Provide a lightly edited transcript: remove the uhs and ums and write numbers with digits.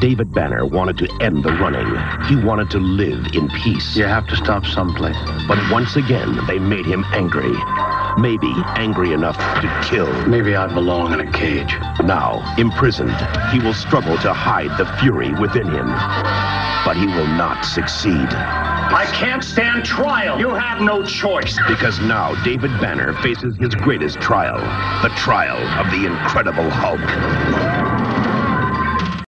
David Banner wanted to end the running. He wanted to live in peace. You have to stop someplace. But once again, they made him angry. Maybe angry enough to kill. Maybe I belong in a cage. Now, imprisoned, he will struggle to hide the fury within him. But he will not succeed. I can't stand trial. You have no choice. Because now David Banner faces his greatest trial. The trial of the Incredible Hulk.